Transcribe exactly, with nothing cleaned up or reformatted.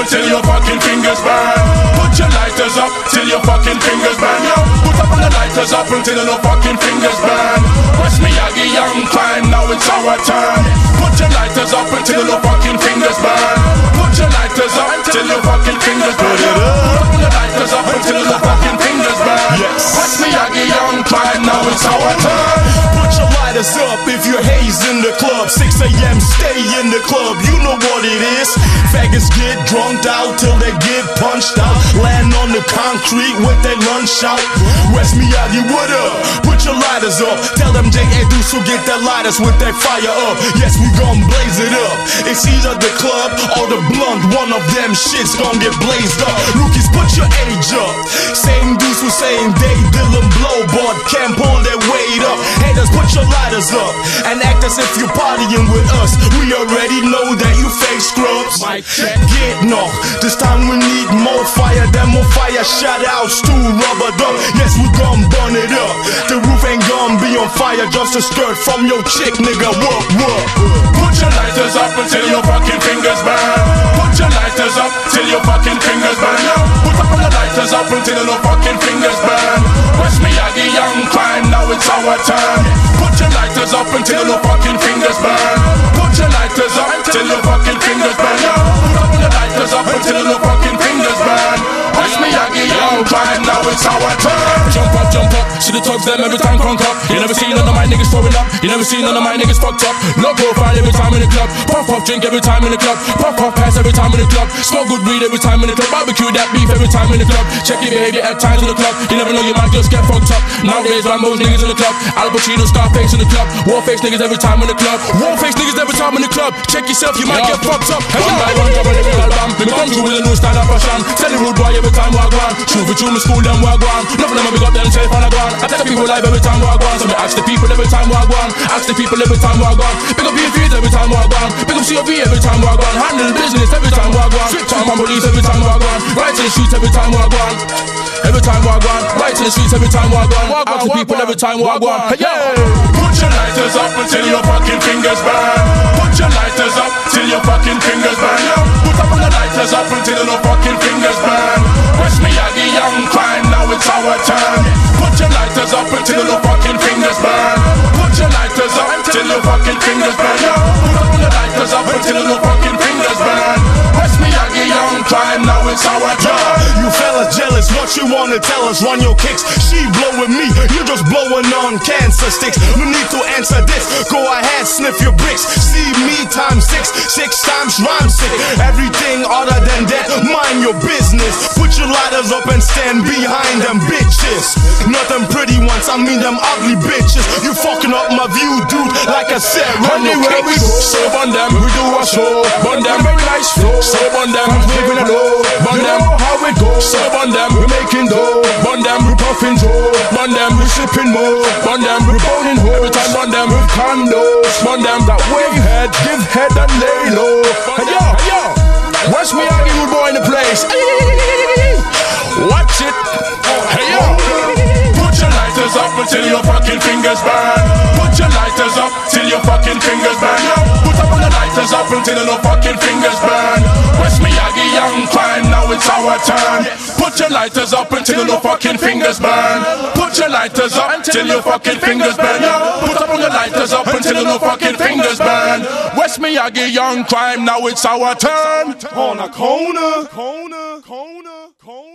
until your fucking fingers burn. Put your lighters up till your fucking fingers burn. Yo, put up on the lighters up until your fucking fingers burn. West Miyagi, young crime, now it's our turn. Put your lighters up until your fucking fingers burn. Put your lighters up till your fucking fingers burn. Yo, put up on the lighters up until your fucking fingers burn. West Miyagi, young crime, now it's our turn. Put your lighters up if you're hazing the club. six A M stay in the club, you know what it is. Faggots get drunked out till they get punched out. Land on the concrete with their lunch out. West Miyagi, what up? Put your lighters up. Tell them J A Deuce to get their lighters with their fire up. Yes, we gon' blaze it up. It's either the club or the blunt. One of them shits gon' get blazed up. Rookies, put your age up. Same dudes who same day Dylan blow, but can't pull their weight up. Haters, put your lighters up and act as if you're partying with us. We already know that you fake scrubs. Get knocked. This time we need more fire than more fire. Shout outs to Rubber Duck. Yes, we gon' burn it up. The roof ain't gon' be on fire. Just a skirt from your chick, nigga. What, what? Put your lighters up until your fucking fingers burn. Put your lighters up till your fucking fingers burn. Yo, put up on the lighters up until your fucking fingers burn. West Miyagi, young crime, now it's our turn. Put your lighters up until your fucking fingers burn. Put your lighters up till your fucking fingers burn. Yo, put up on the lighters up until your fucking fingers burn. West Miyagi, young crime, now it's our turn. Jump up, jump up, see the thugs them every time crunk up. You never seen none of my niggas throwing up. You never seen none of my niggas fucked up. No profile every time in the club. Puff puff drink every time in the club. Puff puff pass every time in the club. Smoke good weed every time in the club. Barbecue that beef every time in the club. Check your behavior at times in the club. You never know you might just get fucked up. Nowadays Rambo's niggas in the club. Al Pacino, Scarface in the club. Warface niggas every time in the club. Warface niggas every time in the club. Check yourself, you might get fucked up. One by one, double every album. Me come through with a new style of fashion. Tell the rude boy every time walk on. True for true, me school them walk on. None of them have got themselves on the ground. I tell the people live every time walk on. So me ask the people every time walk on. Ask the people every time walk on. Pick up P F every time walk on. Pick up C O V every time walk on. Handle business every time walk on. Strict time on police every time walk on. Right to the streets every time walk on. Every time walk on. Right to the streets every time walk on. Ask the people every time walk on. Hey, yeah. Put your lighters up until your fucking fingers burn. Put your lighters up till your fucking fingers burn. Yo, put up on the lighters up until your fucking fingers burn. West Miyagi, young crime, now it's our turn. Put your lighters up until your fucking fingers burn. Put your lighters up till your fucking fingers burn. Yo, put up on the lighters up until your fucking fingers burn. West Miyagi, young crime, now it's our turn. You fellas jealous, what you wanna tell us? Run your kicks, she blowing me, you just blowing on cancer sticks. No need to answer this, go ahead, sniff your bricks. See me times six, six times rhyme sick. Everything other than that, mind your business. Put your lighters up and stand behind them bitches. Not them pretty ones, I mean them ugly bitches. You fucking up my view, dude, like I said, run your Anywhere we kicks. go, so bun them, we do a show. Bun them, very nice flow. So bun them, we living a low. Bun them, how it goes. So bun them, we making dough. Bun them, we puffing dough. Bun them, we sipping more. Bun them, we boning hoe. Every time bun them, with condos. Bun them, that wave head, give head and lay low. Hey yo, hey yo, West Miyagi rude boy in the place. Watch it. Hey yo. Put your lighters up until your fucking fingers burn. Put your lighters up till your fucking fingers burn. Yo, put up on the lighters up until your fucking fingers burn. West Miyagi, young crime, now it's our turn. Put your lighters up until your fucking fingers burn. Put your lighters up till your fucking fingers burn. Yo, put up on the lighters up until your fucking fingers burn. West Miyagi, young crime, now it's our turn. On a corner, corner, corner, corner.